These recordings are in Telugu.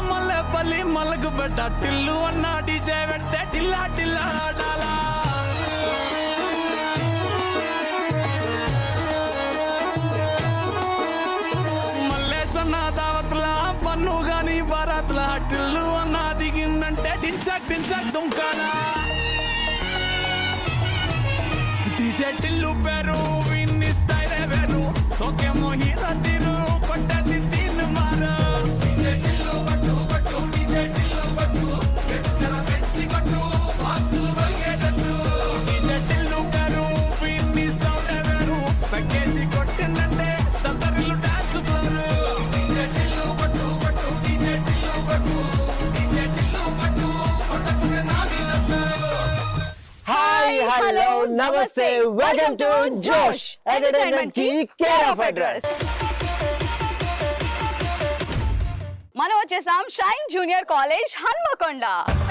మల్లెపల్లి మలకు బెట్ట టిల్లు అన్న డీజే పెడితే టిల్లా టిల్లా ఆడాలా మల్లేసన్న దావత్లా పన్ను గాని బారాత్లా టిల్లు అన్న దిగిందంటే డించక్ డించక్ దుంకాలా డీజే టిల్లు పేరు విన్ని స్టైల్ వేరు సోకే మోహిరా తిరు కొట్టది తిన్ మారు డీజే టిల్లు పట్టు పట్టు డీజే టిల్లు పట్టు వెచ్చర వెచ్చి కొట్టు బాక్సులు వల్గేటట్టు డీజే టిల్లు పేరు విన్ని సౌండ్ వేరు పక్కేసి కొట్టిందంటే తత్తరిల్లు డాన్స్ ఫ్లోర్ డీజే టిల్లు పట్టు పట్టు డీజే టిల్లు పట్టు డీజే టిల్లు పట్టు కొట్టకునే నాది నట్టు Hi, hello, namaste, welcome to Josh Entertainment की care of address. మనం వచ్చేసాం shine junior college Hanamkonda.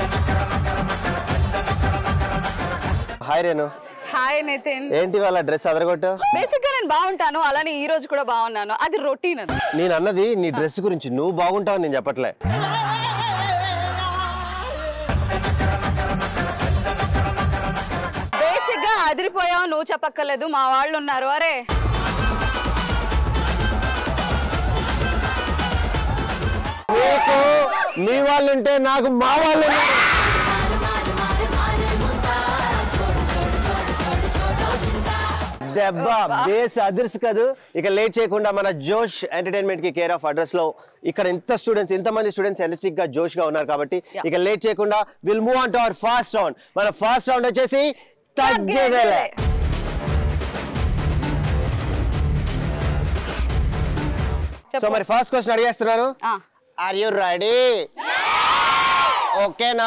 Hi Renu. Hi Nitin. ఏంటి వాళ్ళ డ్రెస్ అదరగొట్టు? బేసిక్ గా నేను బాగుంటాను, అలానే ఈ రోజు కూడా బాగున్నాను, అది రొటీన్. నేను అన్నది నీ డ్రెస్ గురించి, నువ్వు బాగుంటావు నేను చెప్పట్లే. బేసిక్ గా అదిరిపోయావు, నువ్వు చెప్పక్కర్లేదు, మా వాళ్ళు ఉన్నారు. అరే నీకు మీ వాళ్ళు ఉంటే నాకు మా వాళ్ళు ఉన్నారు. దెబ్బ బేస్ అదర్స్ కదూ. ఇక లేట్ చేయకుండా మన జోష్ ఎంటర్టైన్మెంట్ కి కేర్ ఆఫ్ అడ్రస్ లో ఇక్కడ ఇంతమంది స్టూడెంట్స్ ఎనర్జిటిక్ గా జోష్ గా ఉన్నారు కాబట్టి ఇక లేట్ చేయకుండా will move on to our first round. మన ఫస్ట్ రౌండ్ వచ్చేసి తగ్గేదేలే. సో మరి ఫస్ట్ క్వశ్చన్ అడిగేస్తున్నాను. Are you ready? ఓకేనా?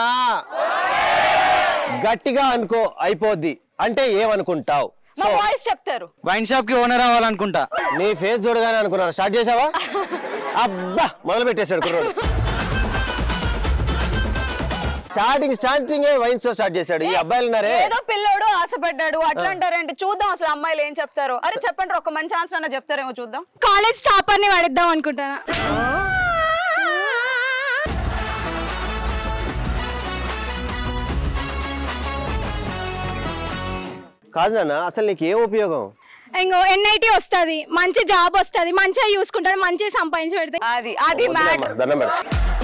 గట్టిగా అనుకో అయిపోద్ది అంటే ఏమనుకుంటావు? మా వాయిస్ చెప్తారు. వైన్ షాప్ కి ఓనర్ అవ్వాలనుకుంటా. నీ ఫేస్ చూడగానే అనుకున్నాను. స్టార్ట్ చేసావా? అబ్బా మొదలు పెట్టేశాడు కుర్రోడు. స్టార్టింగ్ వైన్స్ తో స్టార్ట్ చేశాడు. ఈ అబ్బాయిలు ఉన్నారే, ఏదో పిల్లోడు ఆశపడ్డాడు అట్లా అంటారేంటి? చూద్దాం అసలు అమ్మాయిలు ఏం చెప్తారు. అరే చెప్పండి, ఒక మంచి ఆన్సర్ అన్న చెప్తారేమో చూద్దాం. కాలేజ్ టాపర్ ని పడిద్దాం అనుకుంటానా. కాదు నాన్న, అసలు నీకు ఏం ఉపయోగం? ఇంకో ఎన్ఐటి వస్తుంది, మంచి జాబ్ వస్తుంది, మంచిగా చూసుకుంటారు, మంచిగా సంపాదించి పెడితే అది మ్యాటర్. దండం పెడతా.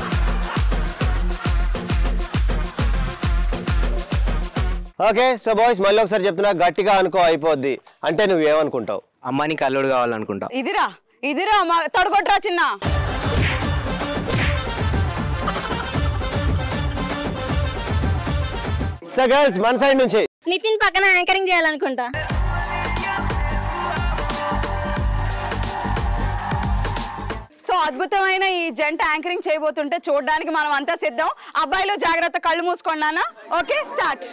ఓకే సో బాయ్స్ మళ్ళీ ఒకసారి చెప్తున్నా, గట్టిగా అనుకో అయిపోద్ది అంటే నువ్వేమనుకుంటావు? అమ్మాయిని కల్లుడు కావాలనుకుంటా. ఇదిరా తొడగొట్రా చిన్న. సో గర్ల్స్ మన సైడ్ నుంచి నితిన్ పక్కన యాంకరింగ్ చేయాలనుకుంటా. సో అద్భుతమైన ఈ జంట యాంకరింగ్ చేయబోతుంటే చూడడానికి మనం అంతా సిద్ధం. అబ్బాయిలు జాగ్రత్త, కళ్ళు మూసుకోండి నాన్న. Okay start.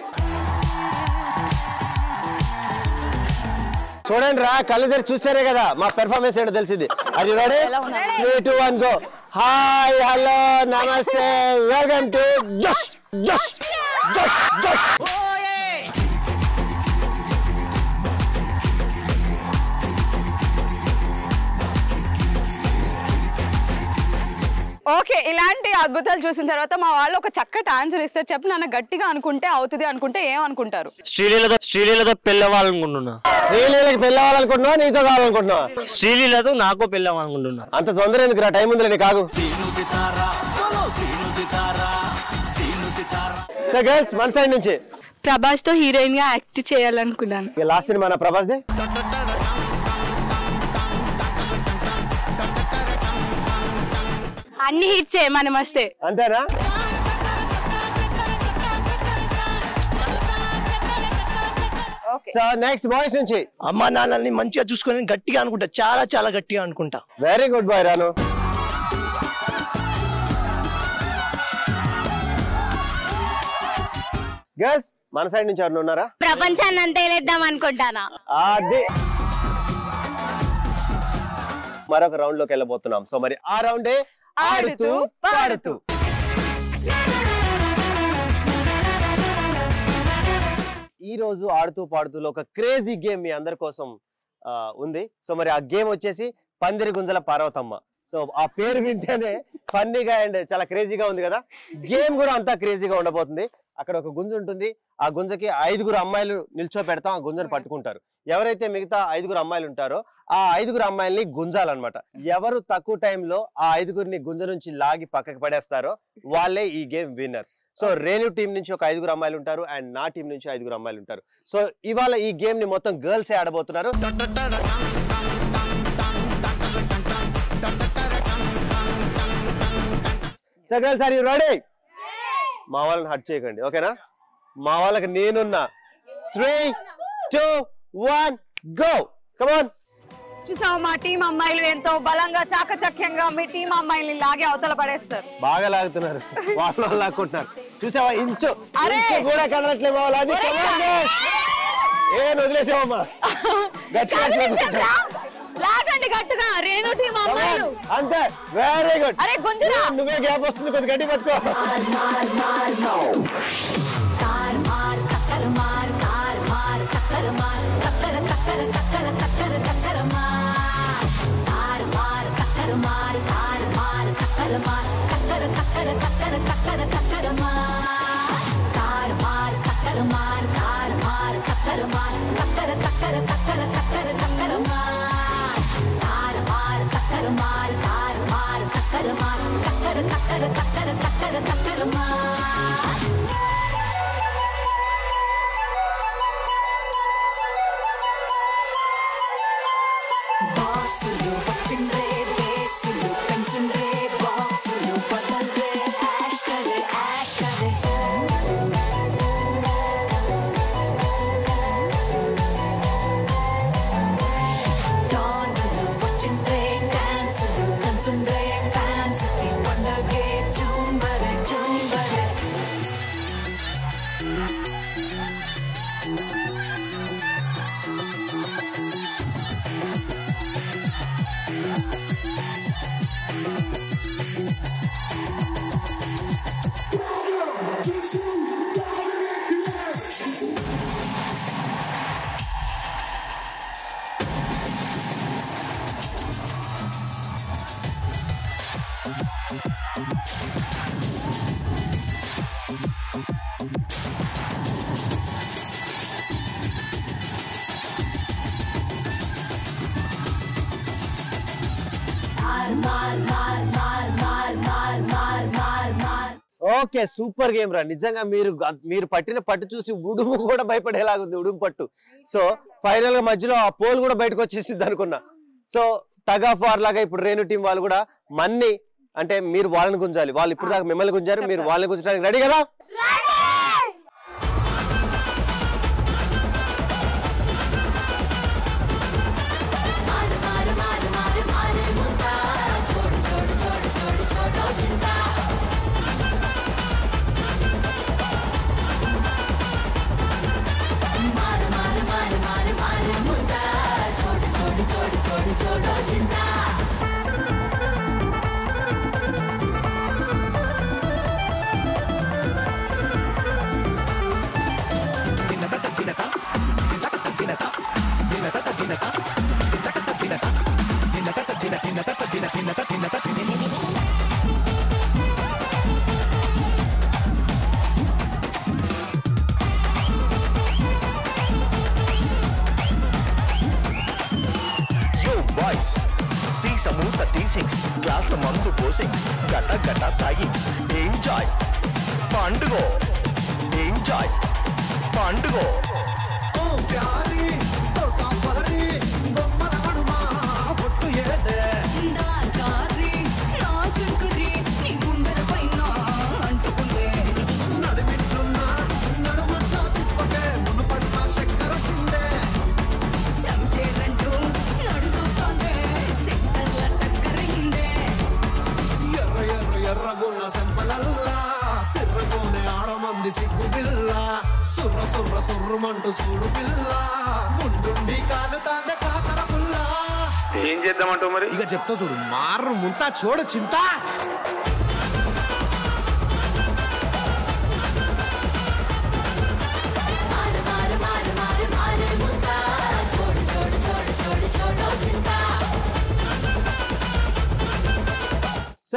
చూడండి రా, కళ్ళు తెరిచి చూస్తేనే కదా మా పెర్ఫార్మెన్స్ ఏంటో తెలిసింది. అది రెడీ? 3, 2, 1 గో. హాయ్ హలో నమస్తే వెల్కమ్ టు జోష్ జోష్ జోష్ జోష్. ఓకే, ఇలాంటి అద్భుతాలు చూసిన తర్వాత మా వాళ్ళు ఒక చక్కటి ఆన్సర్ ఇస్తారు. చెప్పు నాన్న, గట్టిగా అనుకుంటే అవుతుంది అనుకుంటే ఏమనుకుంటారు? శ్రీలీలతో పెళ్ళవాలనుకుంటున్నా. శ్రీలీలకి పెళ్ళవాలనుకుంటున్నావా, నీతో కావాలనుకుంటున్నావా? శ్రీలీలతో నాకు పెళ్ళవాలనుకుంటున్నా. అంత తొందర ఎందుకు రా, టైం ఉందిలే నీకు, ఆగు. సో గర్ల్స్ మన సైడ్ నుంచి ప్రభాస్ తో హీరోయిన్ గా యాక్ట్ చేయాలనుకున్నాను. లాస్ట్ సినిమా ప్రభాస్ దే. అన్ని హిట్స్ మనం వస్తే అంతేనా? సో నెక్స్ట్ బాయ్స్ నుంచి అమ్మా నాన్నల్ని మంచిగా చూసుకొని గట్టిగా అనుకుంటా, చాలా చాలా గట్టిగా అనుకుంటా. వెరీ గుడ్ బాయ్ రాను. గర్ల్స్ మన సైడ్ నుంచి ఎవరు ఉన్నారా? ప్రపంచాన్ని అంతా వెళ్ళేద్దాం అనుకుంటానా. అది మరొక రౌండ్ లోకి వెళ్ళబోతున్నాం. సో మరి ఆ రౌండే ఆడుతూ పాడుతూ. ఈ రోజు ఆడుతూ పాడుతూలో ఒక క్రేజీ గేమ్ మీ అందరి కోసం ఉంది. సో మరి ఆ గేమ్ వచ్చేసి పందిరి గుంజల పార్వతమ్మ. సో ఆ పేరు వింటేనే ఫన్నీగా అండ్ చాలా క్రేజీగా ఉంది కదా. గేమ్ కూడా అంతా క్రేజీగా ఉండబోతుంది. అక్కడ ఒక గుంజ ఉంటుంది, ఆ గుంజకి 5 అమ్మాయిలు నిల్చో పెడతాం, ఆ గుంజను పట్టుకుంటారు. ఎవరైతే మిగతా 5 అమ్మాయిలు ఉంటారో ఆ 5 అమ్మాయిల్ని గుంజాలన్నమాట. ఎవరు తక్కువ టైంలో ఆ 5 గుంజ నుంచి లాగి పక్కకి పడేస్తారో వాళ్ళే ఈ game winners. So Renu team నుంచి ఒక 5 అమ్మాయిలు ఉంటారు అండ్ నా టీం నుంచి 5 అమ్మాయిలు ఉంటారు. సో ఇవాళ ఈ గేమ్ ని మొత్తం గర్ల్సే ఆడబోతున్నారు. So girls are you ready? మా వాళ్ళని హట్ చేయకండి, ఓకేనా? మా వాళ్ళకి నేనున్నా. 3, 2, 1 గో. Come on. చూసావా మా టీం అమ్మాయిలు ఎంతో బలంగా చాకచక్యంగా మీ టీం అమ్మాయిల్ని లాగే అవతల పడేస్తారు. బాగా లాగుతున్నారు, వాళ్ళు లాక్కుంటున్నారు. చూసావా ఇంచు కూడా కదలట్లే మా వాళ్ళు. అది వదిలేసావమ్మా, గట్టిగా లాగండి గట్టిగా. రేణు టీం అమ్మాయిలు అంతే. Very good. అరే గుంజరా, నువ్వే గ్యాప్ వస్తుంది, కొద్ది గట్టి పట్టుకో. ఓకే, సూపర్ గేమ్ రా. నిజంగా మీరు పట్టిన పట్టు చూసి ఉడుము కూడా భయపడేలాగుంది, ఉడుము పట్టు. సో ఫైనల్ గా మధ్యలో ఆ పోల్ కూడా బయటకు వచ్చేసింది అనుకున్నా. సో టగ్ ఆఫ్ వార్ లాగా ఇప్పుడు రేణు టీం వాళ్ళు కూడా మన్ని అంటే మీరు వాళ్ళని గుంజాలి. వాళ్ళు ఇప్పుడు దాకా మిమ్మల్ని గుంజారు, మీరు వాళ్ళని గుంజడానికి రెడీ కదా? Samur 36 glass lo mandu posing gata gata tagging enjoy pandugo enjoy pandugo oh pyari tota pari bomma naduma pottu yede dar gari na shukri ni gundala paina antukunde nadimittunna nadumanta tippake munu padna shakkara sinde shamsherantu nadusutande settarla takkarinde ఎర్రగున్న సెంపలల్లా సిర్రగోనే ఆడమంది సిగ్గు పిల్ల సుర్ర సుర్ర సుర్రమంటూ చూడు పిల్ల ముందుండి కాలుతాండే కాకర పుల్ల. ఏం చేద్దామంటావు మరి? ఇక చెప్తా చూడు, మారు ముంతా చూడు చింతా.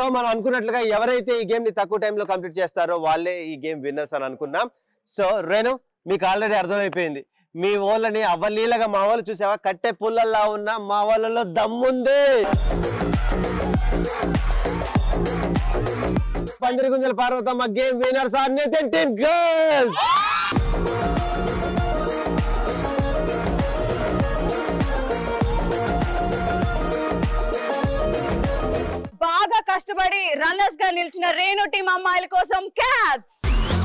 సో మనం అనుకున్నట్లుగా ఎవరైతే ఈ గేమ్ ని తక్కువ టైంలో కంప్లీట్ చేస్తారో వాళ్ళే ఈ గేమ్ విన్నర్స్ అని అనుకున్నాం. సో రేణు, మీకు ఆల్రెడీ అర్థమైపోయింది. మీ వాళ్ళని అవ్వలీలగా మా వాళ్ళు చూసావా, కట్టె పుల్లల్లా ఉన్న మా వాళ్ళలో దమ్ముంది. పందిరి గుంజల Parvathamma game winners are Nitin team girls. బాగా కష్టపడి రన్నర్స్ గా నిలిచిన రేణు టీం అమ్మాయిల కోసం క్యాట్స్.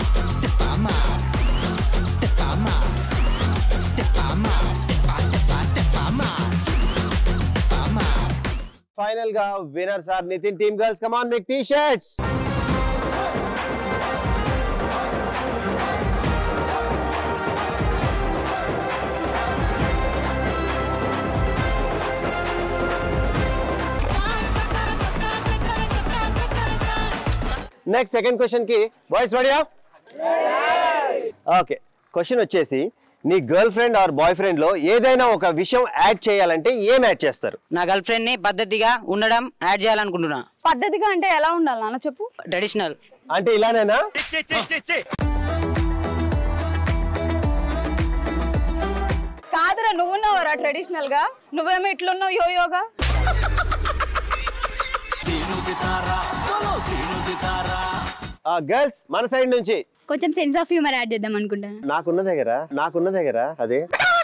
ఫైనల్ గా winners are Nitin team girls. Come on, make t-shirts. Next second question కి బాయ్స్ రెడీయా? ఓకే, క్వశ్చన్ వచ్చేసి నీ girlfriend or boyfriend లో ఏదైనా ఒక విషయం యాడ్ చేయాలంటే ఏం యాడ్ చేస్తారు? నా గర్ల్ ఫ్రెండ్ ని పద్ధతిగా ఉండడం యాడ్ చేయాలనుకుంటున్నా. పద్ధతిగా అంటే ఎలా ఉండాలి నాన్న చెప్పు? ట్రెడిషనల్ అంటే ఇలానేనా? కాదురా, నువ్వున్నావురా ట్రెడిషనల్ గా, నువ్వేమో ఇట్లున్నావు యోయోగా. గర్ల్స్ మన సైడ్ నుంచి కొంచెం సెన్స్ ఆఫ్ హ్యూమర్ యాడ్ చేద్దాం అనుకుంటాను. నాకున్న దగ్గర అదే.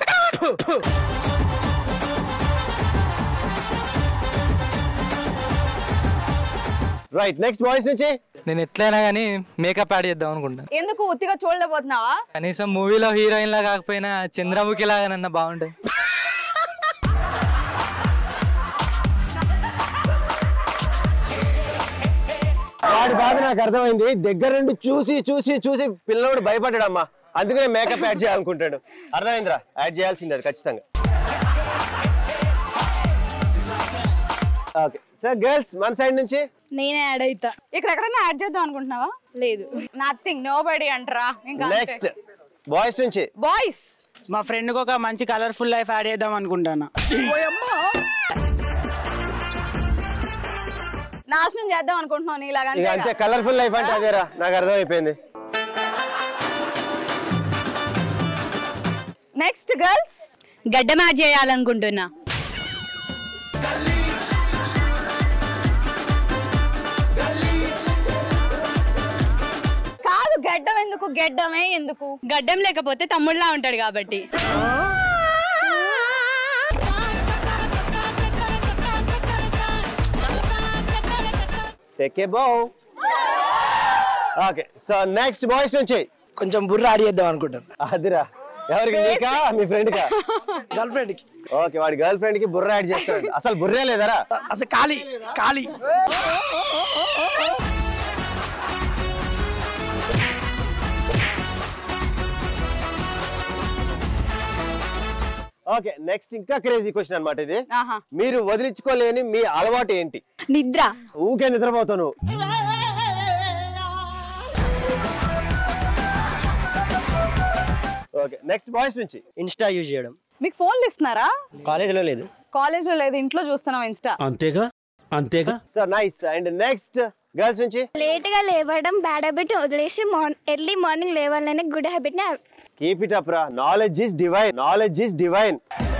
రైట్, నెక్స్ట్ బాయ్స్ నుంచి. నేను ఎట్లయినా కానీ మేకప్ యాడ్ చేద్దాం అనుకుంటా. ఎందుకు ఉత్తిగా చూడలేకపోతున్నావా? కనీసం మూవీలో హీరోయిన్ లా కాకపోయినా చంద్రముఖి లాగానన్నా బాగుంటుంది. వాడి బాధ నాకు అర్థమైంది. దగ్గర నుండి చూసి చూసి చూసి పిల్లవాడు భయపడ్డాడమ్మా, అందుకనే మేకప్ యాడ్ చేయాలనుకుంటాడు. అర్థమైందిరా, యాడ్ చేయాల్సింది అది ఖచ్చితంగా. ఓకే సార్, గర్ల్స్ మన సైడ్ నుంచి. నేనే యాడ్ అవుతా. ఇక్కడ ఎక్కడైనా యాడ్ చేద్దాం అనుకుంటున్నావా? లేదు, నథింగ్, నోబడీ అంటారా. ఇంకా నెక్స్ట్ బాయ్స్ నుంచి. బాయ్స్, మా ఫ్రెండ్ కి ఒక మంచి కలర్ఫుల్ లైఫ్ యాడ్ చేద్దాం అనుకుంటాను. నాశనం చేద్దాం అనుకుంటున్నావు నీలాగా. ఇక అంతే, కలర్ఫుల్ లైఫ్ అంటే అదేరా, నాకు అర్థమైపోయింది. నెక్స్ట్ గర్ల్స్, గడ్డం యాడ్ చేయాలనుకుంటున్నా. కాదు, గడ్డం ఎందుకు? గడ్డమే ఎందుకు? గడ్డం లేకపోతే తమ్ముళ్ళ ఉంటాడు కాబట్టి. Take a bow. Okay, so next boys నుంచి. కొంచెం బుర్ర యాడ్ చేద్దాం అనుకుంటాను. అదిరా, ఎవరికి? నీకా మీ ఫ్రెండ్ కా? గర్ల్ ఫ్రెండ్ కి. ఓకే, వాడి గర్ల్ ఫ్రెండ్ కి బుర్ర యాడ్ చేస్తాడు. అసలు బుర్రే లేదరా? అసలు ఖాళీ ఖాళీ. ఓకే, నెక్స్ట్ ఇంకా క్రేజీ క్వశ్చన్ అన్నమాట ఇది. ఆహా. మీరు వదిలించుకోలేని మీ అలవాటు ఏంటి? నిద్ర. ఊకే నిద్రపోతావు నువ్వు. ఓకే, నెక్స్ట్ బాయ్స్ నుంచి. ఇన్స్టా యూజ్ చేయడం. మీకు ఫోన్లు ఇస్తున్నారా? కాలేజీలో లేదు. కాలేజ్ లో లేదు, ఇంట్లో చూస్తున్నావు ఇన్స్టా. అంతేగా. So nice. And next girls నుంచి. లేట్ గా లేవడం బ్యాడ్ హ్యాబిట్ వదిలేసి ఎర్లీ మార్నింగ్ లేవాలనే గుడ్ హ్యాబిట్ ని. కీప్ ఇట్ అప్ రా, knowledge is divine. Knowledge is divine.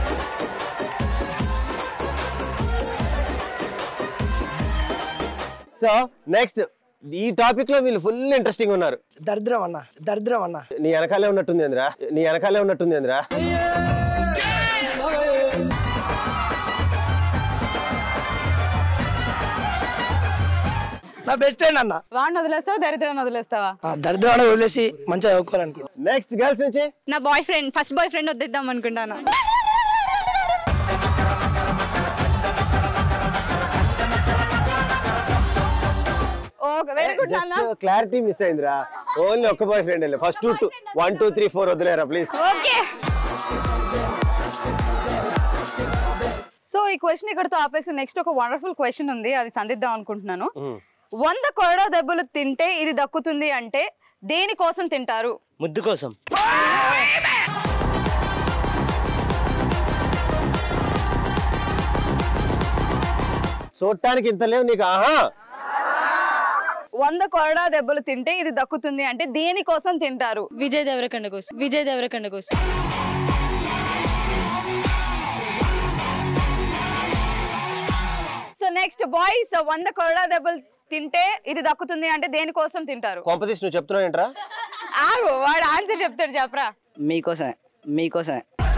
So next ఈ టాపిక్ లో వీళ్ళు ఫుల్ ఇంట్రెస్టింగ్ ఉన్నారు. దరిద్రం అన్న. నీ వెనకాలే ఉన్నట్టుంది ఏంద్రా? నా బెస్ట్ ఫ్రెండ్ అన్న. వాడిని వదిలేస్తావా, దరిద్రాన్ని వదిలేస్తావా? దరిద్రాన్ని వదిలేసి మంచిగా చదువుకోవాలనుకుంటా. నెక్స్ట్ గర్ల్స్ నుంచి. నా boyfriend, first boyfriend వదిద్దాం అనుకుంటాను. జస్ట్ క్లారిటీ మిస్ అయిందిరా. ఓన్లీ ఒక్క బాయ్ ఫ్రెండ్. ఫస్ట్ 1 2 3 4 వదిలేరా ప్లీజ్. ఓకే. సో ఈ క్వశ్చన్ ఇక్కడతో ఆపేసి నెక్స్ట్ ఒక వండర్ఫుల్ క్వశ్చన్ ఉంది, అది సంధిద్దాం అనుకుంటున్నాను. 100 కొరడా దెబ్బలు తింటే ఇది దక్కుతుంది అంటే దేని కోసం తింటారు? ముద్దు కోసం. చూడటానికి ఇంత లేవు నీకు. ఆహా, 100 కొరడా దెబ్బలు తింటే ఇది దక్కుతుంది అంటే దేనికోసం తింటారు? విజయ్ దేవరకొండ కోసం. విజయ్ దేవరకొండ కోసం. సో నెక్స్ట్ బాయ్స్ 100 కొరడా దెబ్బలు తింటే ఇది దక్కుతుంది అంటే దేనికోసం తింటారు? కాంపిటీషన్ నువ్వు చెప్తున్నావు ఏంట్రా? ఆగు, వాడు ఆన్సర్ చెప్తాడు, చెప్పరా. మీకోసమే మీకోసమే.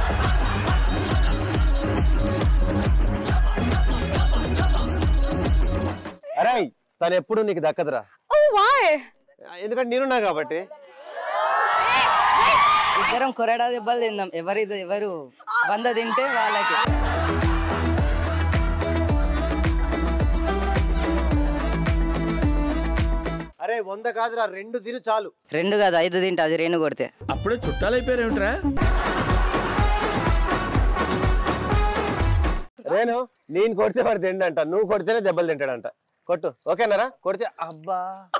అరే తను ఎప్పుడు నీకు దక్కదురా. ఓ వై? ఎందుకంటే నేనున్నా కాబట్టి. ఇద్దరం కొరడా దెబ్బలు తిందాం. ఎవరు 100 తింటే వాళ్ళకి. అరే 100 కాదురా, 2 తిను చాలు. 2 కాదు 5 తింటే అది 2 కొడితే. అప్పుడే చుట్టాలైపోయారేమిట్రా? రేణు నేను కొడితే వాడు తిండంట, నువ్వు కొడితేనే దెబ్బలు తింటాడంట. కొట్టు, ఓకేనారా? కొడితే అబ్బా.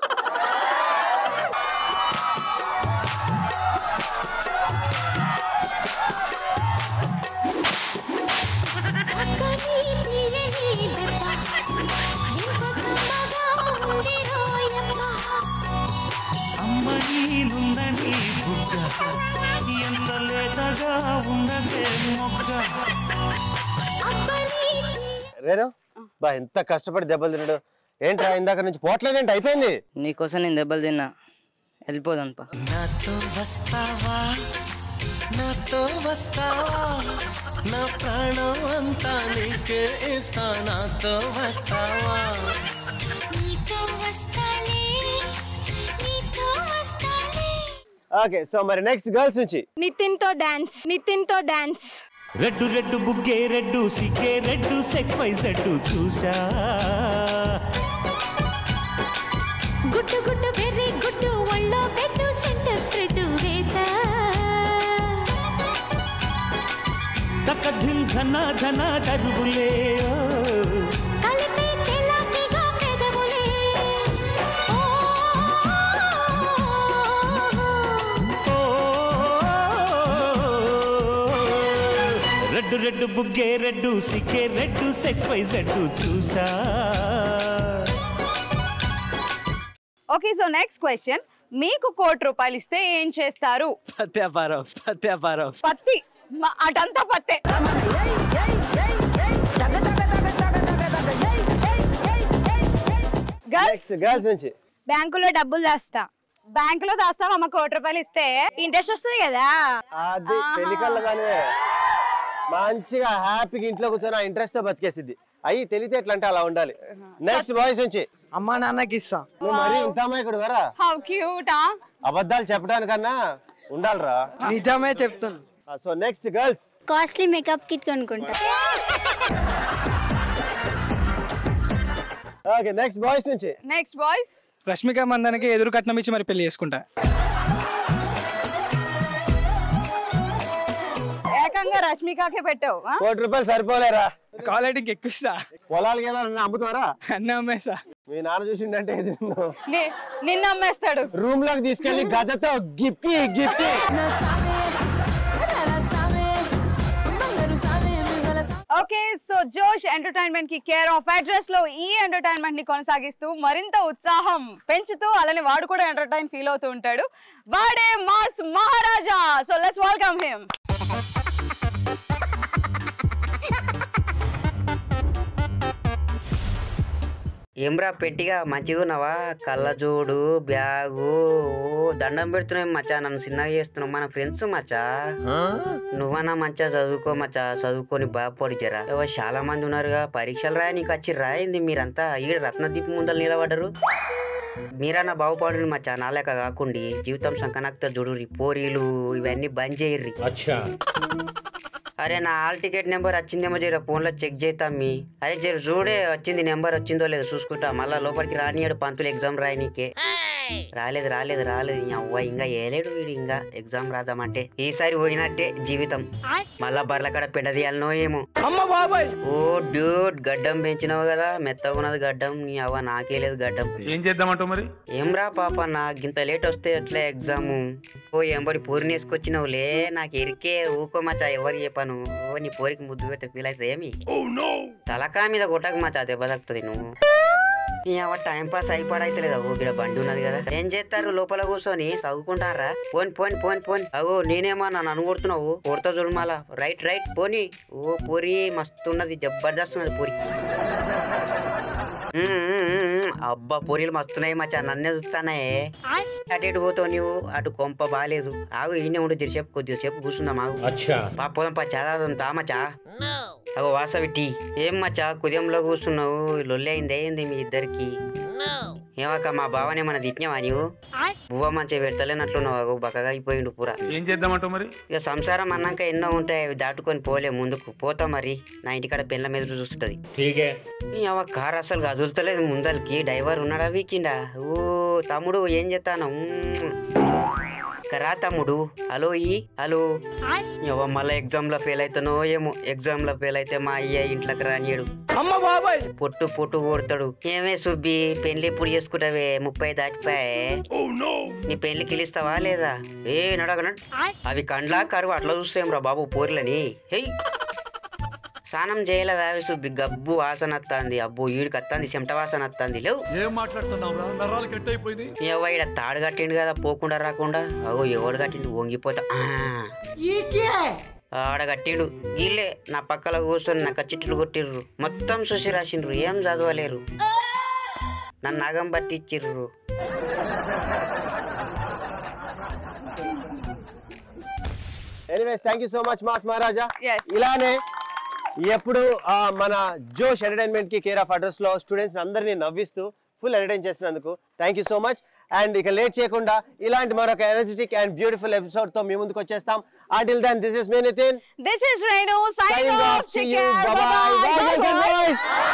రేణు బా ఎంత కష్టపడి దెబ్బలు తినడు ఏంట్రా? ఇందాక నుంచి పోట్లేదేంటి? అయిపోయింది. నీకోసం నేను దెబ్బలు తిన్నా, వెళ్ళిపోదాం పా. నాతో వస్తావా, నాతో వస్తావా, నా ప్రాణం అంతా నీకే ఇస్తా, నాతో వస్తావా. ఓకే, సో మరి నెక్స్ట్ గర్ల్స్ నుంచి నితిన్ తో డాన్స్. రెడ్డు రెడ్డు బుగ్గే రెడ్డు సిగ్గే రెడ్డు సెక్స్ వై జెడ్డు చూసా. గుట్టు గుట్టు వెర్రి గుట్టు ఒళ్ళో పెట్టు సెంటర్ స్ప్రెడ్ వేసా. తక్క ధిన్ ధన ధన దరువులే కలిపే చెలాకిగా పెదవులే. రెడ్డు రెడ్డు బుగ్గే రెడ్డు సిగ్గే రెడ్డు సెక్స్ వై జెడ్డు చూసా. Okay, so next question. మీకు ₹1,00,00,000 ఇస్తే ఏం చేస్తారు? పత్యాపారం. పత్తి, అటంతా పత్తే. గర్ల్స్ నుంచి. బ్యాంకులో డబ్బులు దాస్తా. బ్యాంకులో దాస్తాం. అమ్మ ₹1,00,00,000 ఇస్తే ఇంట్రెస్ట్ వస్తుంది కదా. అది పెళ్లికల్లగానే మంచిగా హ్యాపీగా ఇంట్లో కూర్చొని ఆ ఇంట్రెస్ట్ తో బతికేసిద్ది. అయ్యి తెలివితేటలు అంటే అలా ఉండాలి. నెక్స్ట్ బాయ్స్ నుంచి. అమ్మా నాన్నకి ఇస్తా. నువ్వు మరి ఇంత అమాయకుడు వేరా? How cute. అబద్ధాలు చెప్పడానికన్నా ఉండాలిరా. నిజమే చెప్తున్నా. So next girls. Costly makeup kit కొనుక్కుంటా. ఓకే, నెక్స్ట్ బాయ్స్ నుంచి. Next boys. రష్మిక మందనకి ఎదురు కట్నం ఇచ్చి మరి పెళ్లి చేసుకుంటా. ఏకంగా రష్మికకే పెట్టావు. ₹1,00,00,000 సరిపోలేరా? కాలేజ్ ఎక్కువ ఇస్తా. పొలాలు గేలా అమ్ముతారా? అన్నీ అమ్మేస్తా. మీ నాన్న చూసిండంటే నిన్న అమ్మేస్తాడు. రూమ్ లోకి తీసుకెళ్లి గజతో gift gift. Okay, so Josh entertainment కి కేర్ ఆఫ్ అడ్రస్ లో ఈ ఎంటర్టైన్మెంట్ ని కొనసాగిస్తూ మరింత ఉత్సాహం పెంచుతూ అలానే వాడు కూడా ఎంటర్టైన్ ఫీల్ అవుతూ ఉంటాడు. వాడే mass Maharaja. So let's welcome him. ఏమ్రా పెట్టిగా మంచిగా ఉన్నావా? కళ్ళజోడు బ్యాగు దండం పెడుతున్నావు మచ్చా, నన్ను చిన్నగా చేస్తున్నావు. మన ఫ్రెండ్స్ మచ్చా, నువ్వన్నా మంచిగా చదువుకో మచ్చా, చదువుకొని బాగుపడి జరా. చాలా మంది ఉన్నారుగా, పరీక్షలు రాయ నీకు వచ్చి రాయింది. మీరంతా ఈడ రత్నదీపం ముందర నిలబడ్డరు. మీరన్నా బాగుపడు మచ్చా, నాలేక కాకుండా జీవితం సంకనాక్త జుడురి పోరీలు ఇవన్నీ బంద్ చేయర్రి. అరే నా హాల్ టికెట్ నెంబర్ వచ్చిందేమో జర ఫోన్లో చెక్ చేద్దాం మీ. అరే జర చూడే వచ్చింది, నెంబర్ వచ్చిందో లేదో చూసుకుంటా. మళ్ళా లోపలికి రానియాడు పంతులు ఎగ్జామ్ రాయనీకే. రాలేదు అవ్వ ఇంకా ఏలేడు వీడు, ఇంకా ఎగ్జామ్ రాద్దామంటే ఈసారి పోయినట్టే జీవితం. మళ్ళా బర్ల కాడ పెడదీయాలనో ఏమో. ఓ డ్యూడ్, గడ్డం పెంచినావు కదా, మెత్తగా ఉన్నది గడ్డం. నీ అవ్వ నాకే లేదు గడ్డం. ఏం చేద్దామంటావు మరి? ఏం రా పాప, నాకు ఇంత లేట్ వస్తే ఎట్లా ఎగ్జామ్? ఓ ఎంబడి పూరిని వేసుకొచ్చినావులే, నాకు ఎరికే. ఊకో మచ్చా, ఎవరికి చెప్పాను. ఓ నీ పోరికి ముద్దు పెడితే ఫీల్ అవుతుంది ఏమి? తలకా మీద కొట్టక మచ్చా, దెబ్బ తగ్గుతుంది. నువ్వు టైం పాస్ అయిపోడైతలేదు ఇక్కడ బండి ఉన్నది కదా. ఏం చేస్తారు లోపల కూర్చొని చదువుకుంటారా? పోని పోని పోని పోని. అగో నేనేమో నన్ను అనుకొడుతున్నావు, కొడతా చూడమాల. రైట్ రైట్ పోని. ఓ పూరి మస్తు ఉన్నది, జబర్దస్త్ ఉన్నది పూరి. అబ్బా పూరీలు మస్తున్నాయి మచ్చా, నన్నే చూస్తానే. అటు ఇటు పోతావు నీవు, అటు కొంప బాగాలేదు. ఆగు ఈయనే ఉండి జరిసేపు కొద్దిగా సేపు కూర్చుందాం. ఆగు పోదాం పా, చదా మచ్చా. అగో వాసవి టీ. ఏం మచ్చా కుదియంలో కూర్చున్నావు, లొల్లి అయింది అయింది మీ ఇద్దరికి? ఏమక్క మా బావనే మన తిట్టినావా నీవు? బువ్వ మంచిగా పెడతలేనట్లున్నావు, బక్కగా అయిపోయిండు పూరా. ఏం చేద్దామంటావు మరి? ఇక సంసారం అన్నాక ఎన్నో ఉంటాయి, అవి దాటుకొని పోలే ముందుకు. పోతా మరి, నా ఇంటికాడ పెళ్ళ మీద చూస్తుంటది. కారు అసలు కదులుతలేదు ముందరికి. డ్రైవర్ ఉన్నాడా వీకిండా? ఓ తమ్ముడు ఏం చేస్తాను రా తమ్ముడు. Hello hello. మళ్ళీ ఎగ్జామ్ లో ఫెయిల్ అవుతానో ఏమో. ఎగ్జామ్ లో ఫెయిల్ అయితే మా అయ్య ఇంట్లోకి రానియడు, పొట్టు పొట్టు కొడతాడు. ఏమే సుబ్బి పెళ్లి ఎప్పుడు చేసుకుంటావే? 30 దాటిపోయే. నీ పెళ్లి కిలిస్తావా లేదా? ఏ నడగన అవి కండ్లా కరువు అట్లా చూస్తాం రా బాబు పోర్లని. హెయ్ స్నానం చేయలేదా సుబ్బి? గబ్బు వాసన వస్తుంది. అబ్బో ఈడికి వస్తుంది, చెమట వాసన వస్తుంది. లేవు ఏం మాట్లాడుతున్నావు? ఇడ తాడు కట్టిండు కదా పోకుండా రాకుండా. అగో ఎవడు కట్టిండు? వంగిపోతా. ఆడ కట్టిండు. వీళ్ళే నా పక్కల కూర్చొని నాకు చిట్లు కొట్టిర్రు, మొత్తం చూసి రాసిండ్రు, ఏం చదవలేరు. నన్ను నగం పట్టిచ్చిర్రు. Anyways thank you so much mass Maharaja. ఇలానే ఎప్పుడు మన జోష్ ఎంటర్టైన్మెంట్ కి కేర్ ఆఫ్ అడ్రస్ లో స్టూడెంట్స్ అందరినీ నవ్విస్తూ ఫుల్ ఎంటర్టైన్ చేసినందుకు thank you so much. And ఇక లేట్ చేయకుండా ఇలాంటి మరొక ఎనర్జెటిక్ అండ్ బ్యూటిఫుల్ ఎపిసోడ్ తో మీ ముందుకు వచ్చేస్తాం. Until then, this is me Nitin. This is Renu signing off. See you. Bye bye. Bye guys.